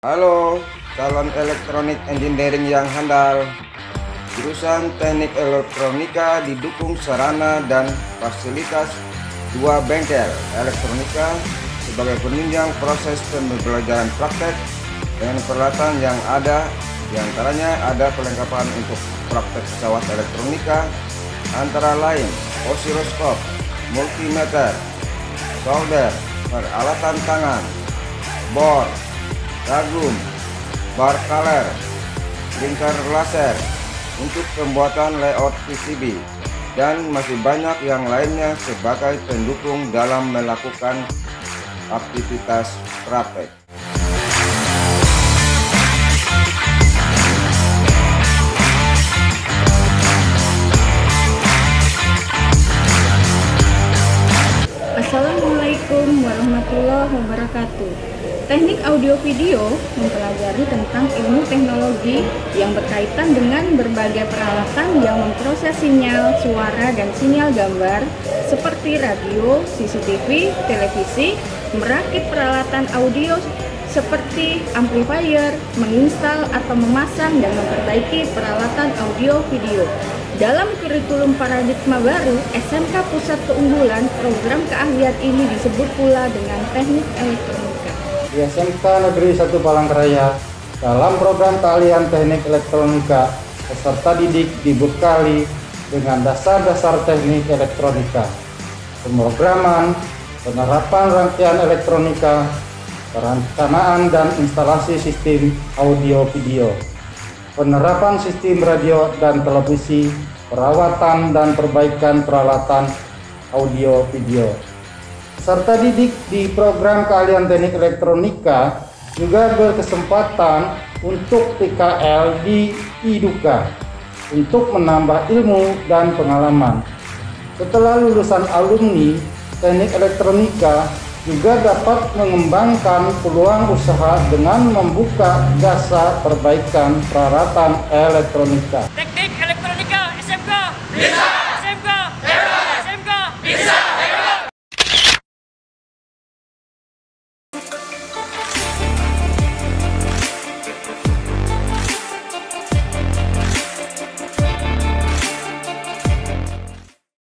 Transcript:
Halo, calon elektronik engineering yang handal. Jurusan Teknik Elektronika didukung sarana dan fasilitas 2 bengkel elektronika sebagai penunjang proses pembelajaran praktek dengan peralatan yang ada. Di antaranya ada perlengkapan untuk praktek pesawat elektronika, antara lain osiloskop, multimeter, solder, peralatan tangan, bor, ragum, bar kaler, printer laser untuk pembuatan layout PCB, dan masih banyak yang lainnya sebagai pendukung dalam melakukan aktivitas praktek. Assalamualaikum warahmatullahi wabarakatuh. Teknik audio video mempelajari tentang ilmu teknologi yang berkaitan dengan berbagai peralatan yang memproses sinyal, suara, dan sinyal gambar seperti radio, CCTV, televisi, merakit peralatan audio seperti amplifier, menginstal atau memasang dan memperbaiki peralatan audio video. Dalam kurikulum paradigma baru, SMK Pusat Keunggulan, program keahlian ini disebut pula dengan teknik elektronika. Di SMK Negeri 1 Palangkaraya, dalam program keahlian teknik elektronika, peserta didik dibekali dengan dasar-dasar teknik elektronika, pemrograman, penerapan rangkaian elektronika, perencanaan dan instalasi sistem audio video, penerapan sistem radio dan televisi, perawatan dan perbaikan peralatan audio video. Peserta didik di program keahlian teknik elektronika juga berkesempatan untuk PKL di IDUKA untuk menambah ilmu dan pengalaman. Setelah lulusan alumni, teknik elektronika juga dapat mengembangkan peluang usaha dengan membuka jasa perbaikan peralatan elektronika. Teknik